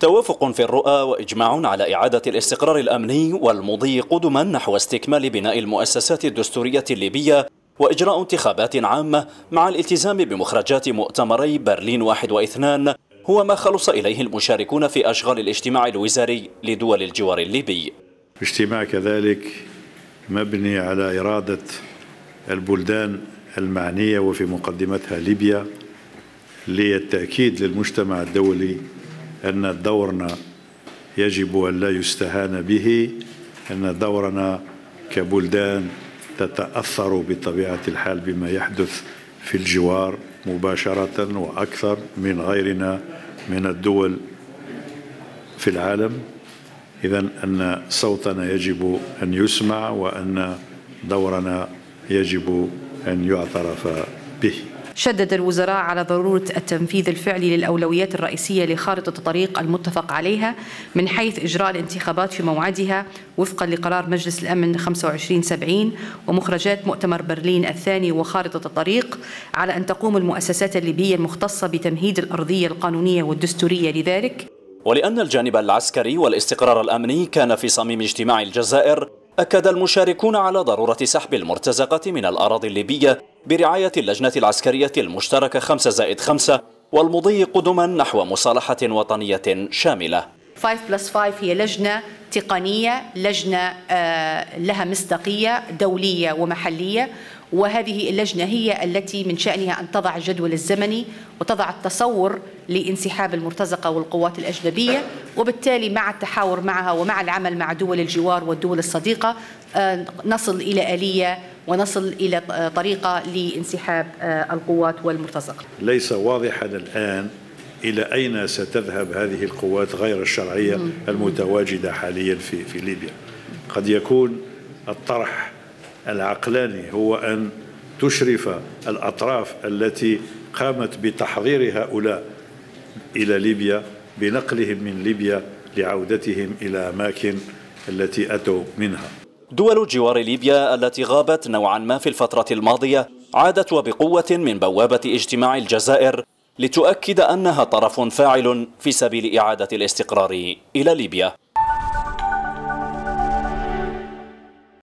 توافق في الرؤى وإجماع على إعادة الاستقرار الأمني والمضي قدما نحو استكمال بناء المؤسسات الدستورية الليبية وإجراء انتخابات عامة مع الالتزام بمخرجات مؤتمري برلين 1 و2 هو ما خلص إليه المشاركون في أشغال الاجتماع الوزاري لدول الجوار الليبي. اجتماع كذلك مبني على إرادة البلدان المعنية وفي مقدمتها ليبيا للتأكيد للمجتمع الدولي أن دورنا يجب أن لا يستهان به، أن دورنا كبلدان تتأثر بطبيعة الحال بما يحدث في الجوار مباشرة وأكثر من غيرنا من الدول في العالم. إذن أن صوتنا يجب أن يسمع وأن دورنا يجب أن يعترف به. شدد الوزراء على ضرورة التنفيذ الفعلي للأولويات الرئيسية لخارطة الطريق المتفق عليها من حيث إجراء الانتخابات في موعدها وفقا لقرار مجلس الأمن 2570 ومخرجات مؤتمر برلين الثاني وخارطة الطريق، على أن تقوم المؤسسات الليبية المختصة بتمهيد الأرضية القانونية والدستورية لذلك. ولأن الجانب العسكري والاستقرار الأمني كان في صميم اجتماع الجزائر، أكد المشاركون على ضرورة سحب المرتزقة من الأراضي الليبية برعاية اللجنة العسكرية المشتركة 5+5 والمضي قدما نحو مصالحة وطنية شاملة. 5+5 هي لجنة تقنية، لجنة لها مصداقية دولية ومحلية، وهذه اللجنة هي التي من شأنها أن تضع الجدول الزمني وتضع التصور لانسحاب المرتزقة والقوات الأجنبية، وبالتالي مع التحاور معها ومع العمل مع دول الجوار والدول الصديقة نصل إلى آلية ونصل إلى طريقة لانسحاب القوات والمرتزقة. ليس واضحا الآن إلى أين ستذهب هذه القوات غير الشرعية المتواجدة حاليا في ليبيا. قد يكون الطرح العقلاني هو أن تشرف الأطراف التي قامت بتحضير هؤلاء إلى ليبيا بنقلهم من ليبيا لعودتهم إلى أماكن التي أتوا منها. دول جوار ليبيا التي غابت نوعا ما في الفترة الماضية عادت وبقوة من بوابة اجتماع الجزائر لتؤكد أنها طرف فاعل في سبيل إعادة الاستقرار إلى ليبيا.